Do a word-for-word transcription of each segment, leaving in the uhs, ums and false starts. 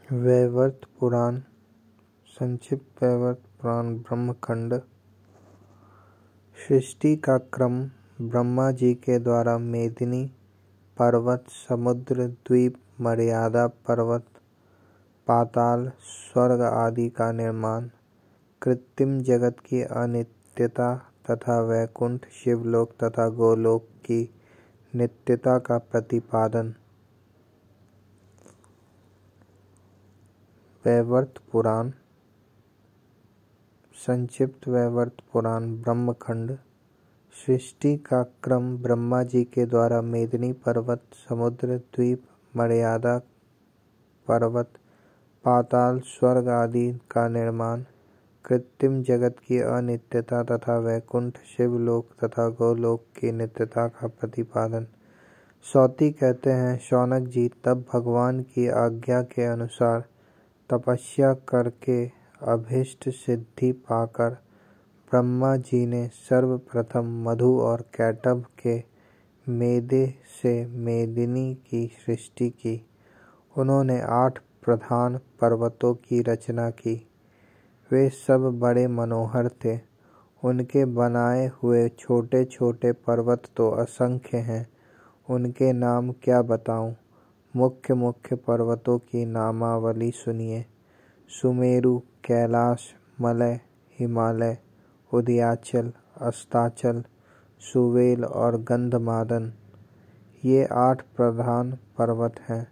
वैवर्त पुराण संक्षिप्त वैवर्त पुराण ब्रह्मखंड। सृष्टि का क्रम ब्रह्मा जी के द्वारा मेदिनी पर्वत, समुद्र, द्वीप, मर्यादा पर्वत, पाताल, स्वर्ग आदि का निर्माण, कृत्रिम जगत की अनित्यता तथा वैकुंठ, शिवलोक तथा गोलोक की नित्यता का प्रतिपादन। वैवर्त पुराण संक्षिप्त वैवर्त पुराण ब्रह्मखंड। सृष्टि का क्रम ब्रह्मा जी के द्वारा मेदिनी पर्वत, समुद्र, द्वीप, मर्यादा पर्वत, पाताल, स्वर्ग आदि का निर्माण, कृत्रिम जगत की अनित्यता तथा वैकुंठ, शिवलोक तथा गोलोक की नित्यता का प्रतिपादन। सौती कहते हैं, शौनक जी, तब भगवान की आज्ञा के अनुसार तपस्या करके अभीष्ट सिद्धि पाकर ब्रह्मा जी ने सर्वप्रथम मधु और कैटभ के मेदे से मेदिनी की सृष्टि की। उन्होंने आठ प्रधान पर्वतों की रचना की। वे सब बड़े मनोहर थे। उनके बनाए हुए छोटे छोटे पर्वत तो असंख्य हैं। उनके नाम क्या बताऊं। मुख्य मुख्य पर्वतों की नामावली सुनिए। सुमेरु, कैलाश, मलय, हिमालय, उदयाचल, अस्ताचल, सुवेल और गंधमादन, ये आठ प्रधान पर्वत हैं।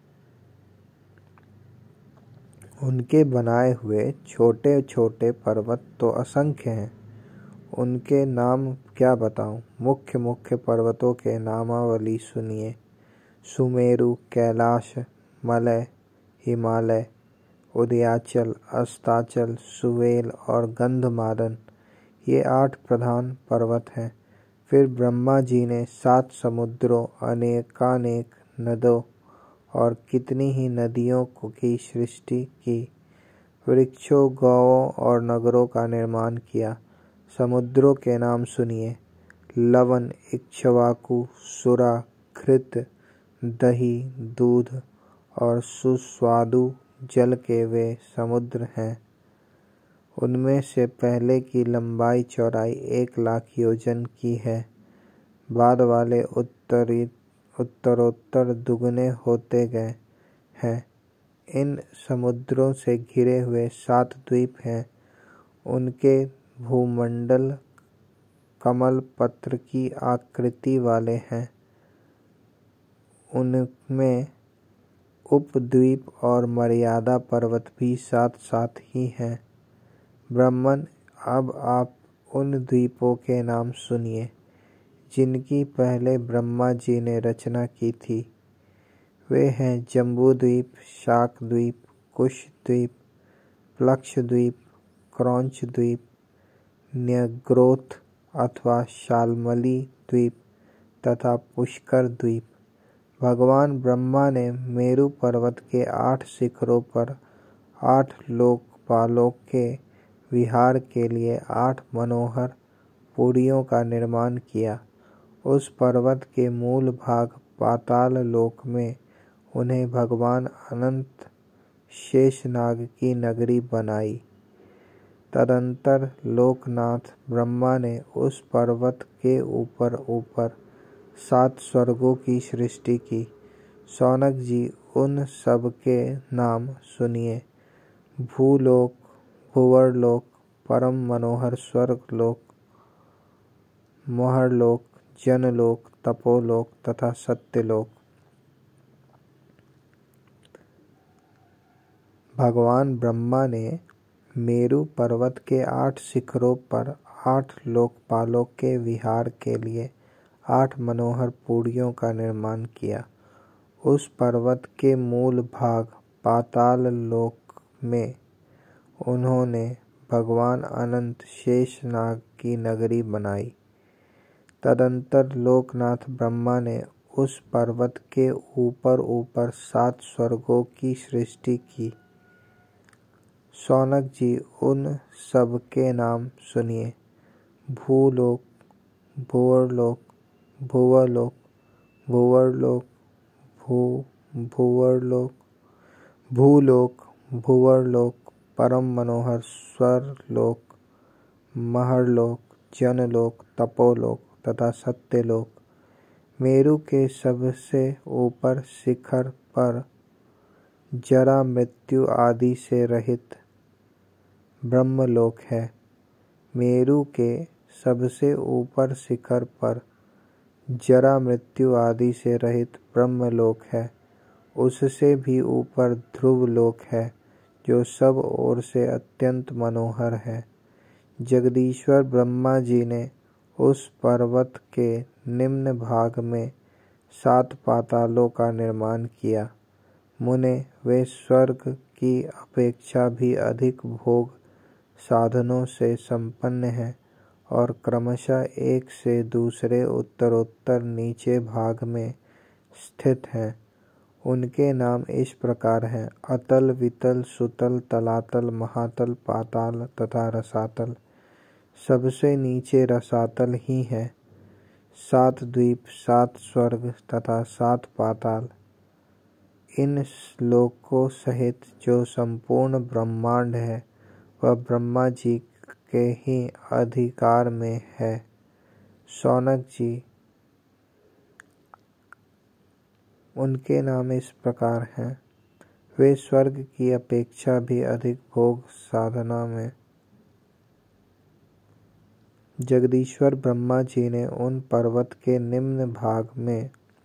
उनके बनाए हुए छोटे छोटे पर्वत तो असंख्य हैं। उनके नाम क्या बताऊं। मुख्य मुख्य पर्वतों के नामावली सुनिए। सुमेरु, कैलाश, मलय, हिमालय, उदयाचल, अस्ताचल, सुवेल और गंधमादन, ये आठ प्रधान पर्वत हैं। फिर ब्रह्मा जी ने सात समुद्रों, अनेकानेक नदों और कितनी ही नदियों की सृष्टि की। वृक्षों, गौओं और नगरों का निर्माण किया। समुद्रों के नाम सुनिए। लवण, इक्ष्वाकु, सुरा, घृत, दही, दूध और सुस्वादु जल के वे समुद्र हैं। उनमें से पहले की लंबाई चौड़ाई एक लाख योजन की है। बाद वाले उत्तरी उत्तरोत्तर दुगने होते गए हैं। इन समुद्रों से घिरे हुए सात द्वीप हैं। उनके भूमंडल कमल पत्र की आकृति वाले हैं। उनमें उपद्वीप और मर्यादा पर्वत भी साथ साथ ही हैं। ब्राह्मण, अब आप उन द्वीपों के नाम सुनिए जिनकी पहले ब्रह्मा जी ने रचना की थी। वे हैं जम्बूद्वीप, शाकद्वीप, कुशद्वीप, प्लक्षद्वीप, क्रौंचद्वीप, न्यग्रोथ अथवा शाल्मली द्वीप तथा पुष्कर द्वीप। भगवान ब्रह्मा ने मेरु पर्वत के आठ शिखरों पर आठ लोकपालों के विहार के लिए आठ मनोहर पुरियों का निर्माण किया। उस पर्वत के मूल भाग पाताल लोक में उन्हें भगवान अनंत शेषनाग की नगरी बनाई। तदंतर लोकनाथ ब्रह्मा ने उस पर्वत के ऊपर ऊपर सात स्वर्गों की सृष्टि की। शौनक जी, उन सब के नाम सुनिए। भूलोक, भुवरलोक, परम मनोहर स्वर्गलोक, मोहरलोक, जनलोक, तपोलोक तथा सत्यलोक। भगवान ब्रह्मा ने मेरु पर्वत के आठ शिखरों पर आठ लोकपालों के विहार के लिए आठ मनोहर पुरियों का निर्माण किया। उस पर्वत के मूल भाग पाताल लोक में उन्होंने भगवान अनंत शेषनाग की नगरी बनाई। तदंतर लोकनाथ ब्रह्मा ने उस पर्वत के ऊपर ऊपर सात स्वर्गों की सृष्टि की। शौनक जी, उन सब के नाम सुनिए। भूलोक, भुवरलोक, भुवलोक, भुवरलोक, भू भुवरलोक, भूलोक, भुवरलोक, परम मनोहर स्वर्लोक, महरलोक, जनलोक, तपोलोक तथा सत्यलोक, मेरु के सबसे ऊपर शिखर पर जरा मृत्यु आदि से रहित ब्रह्मलोक है। मेरु के सबसे ऊपर शिखर पर जरा मृत्यु आदि से रहित ब्रह्मलोक है। उससे भी ऊपर ध्रुव लोक है जो सब ओर से अत्यंत मनोहर है। जगदीश्वर ब्रह्मा जी ने उस पर्वत के निम्न भाग में सात पातालों का निर्माण किया। मुने, वे स्वर्ग की अपेक्षा भी अधिक भोग साधनों से संपन्न है और क्रमशः एक से दूसरे उत्तरोत्तर नीचे भाग में स्थित हैं। उनके नाम इस प्रकार हैं: अतल, वितल, सुतल, तलातल, महातल, पाताल तथा रसातल। सबसे नीचे रसातल ही है। सात द्वीप, सात स्वर्ग तथा सात पाताल, इन लोकों सहित जो संपूर्ण ब्रह्मांड है वह ब्रह्मा जी के ही अधिकार में है। शौनक जी, उनके नाम इस प्रकार हैं: वे स्वर्ग की अपेक्षा भी अधिक भोग साधना में। जगदीश्वर ब्रह्मा जी ने उन पर्वत के निम्न भाग में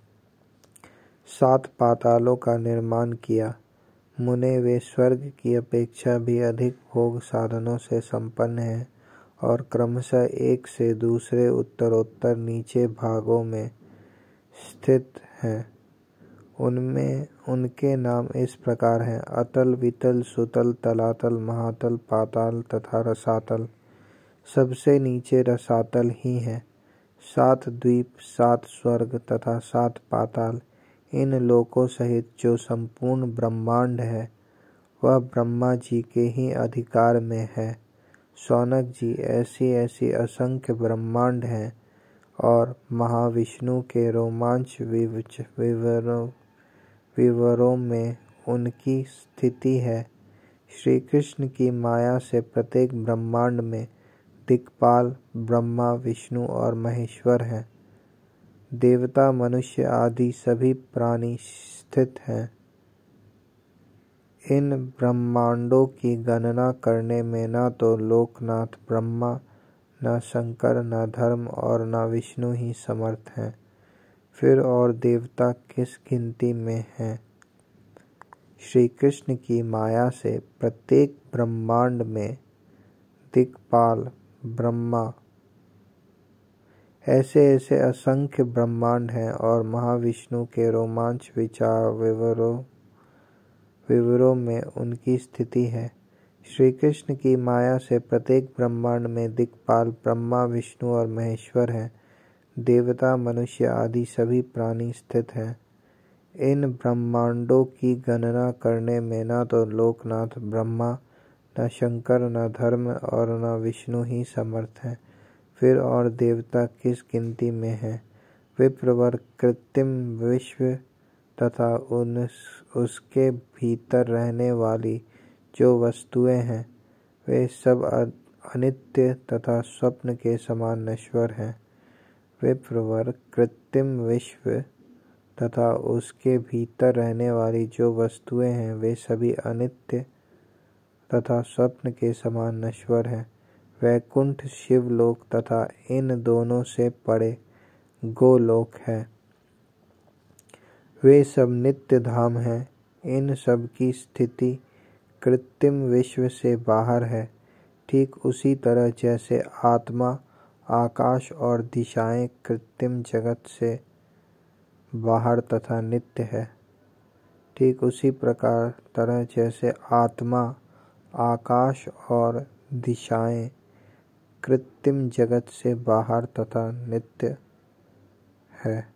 सात पातालों का निर्माण किया। मुने, वे स्वर्ग की अपेक्षा भी अधिक भोग साधनों से संपन्न हैं और क्रमशः एक से दूसरे उत्तरोत्तर नीचे भागों में स्थित हैं। उनमें उनके नाम इस प्रकार हैं: अतल, वितल, सुतल, तलातल, महातल, पाताल तथा रसातल। सबसे नीचे रसातल ही है। सात द्वीप, सात स्वर्ग तथा सात पाताल, इन लोकों सहित जो संपूर्ण ब्रह्मांड है वह ब्रह्मा जी के ही अधिकार में है। शौनक जी, ऐसी ऐसी असंख्य ब्रह्मांड हैं और महाविष्णु के रोमांच विवरों विवरों में उनकी स्थिति है। श्री कृष्ण की माया से प्रत्येक ब्रह्मांड में दिक्पाल, ब्रह्मा, विष्णु और महेश्वर हैं। देवता, मनुष्य आदि सभी प्राणी स्थित हैं। इन ब्रह्मांडों की गणना करने में न तो लोकनाथ ब्रह्मा, न शंकर, न धर्म और न विष्णु ही समर्थ हैं। फिर और देवता किस गिनती में हैं। श्री कृष्ण की माया से प्रत्येक ब्रह्मांड में दिक्पाल, ब्रह्मा, ऐसे ऐसे असंख्य ब्रह्मांड हैं और महाविष्णु के रोमांच विचार विवरों विवरों में उनकी स्थिति है। श्री कृष्ण की माया से प्रत्येक ब्रह्मांड में दिक्पाल, ब्रह्मा, विष्णु और महेश्वर हैं। देवता, मनुष्य आदि सभी प्राणी स्थित हैं। इन ब्रह्मांडों की गणना करने में न तो लोकनाथ ब्रह्मा, न शंकर, न धर्म और न विष्णु ही समर्थ हैं। फिर और देवता किस गिनती में हैं। विप्रवर, कृत्रिम विश्व तथा उन उसके भीतर रहने वाली जो वस्तुएं हैं वे सब अनित्य तथा स्वप्न के समान नश्वर हैं। विप्रवर, कृत्रिम विश्व तथा उसके भीतर रहने वाली जो वस्तुएं हैं वे सभी अनित्य तथा स्वप्न के समान नश्वर हैं। वैकुंठ, शिवलोक तथा इन दोनों से परे गोलोक है। वे सब नित्य धाम हैं। इन सब की स्थिति कृत्रिम विश्व से बाहर है। ठीक उसी तरह जैसे आत्मा, आकाश और दिशाएं कृत्रिम जगत से बाहर तथा नित्य है, ठीक उसी प्रकार तरह जैसे आत्मा, आकाश और दिशाएं कृत्रिम जगत से बाहर तथा नित्य है।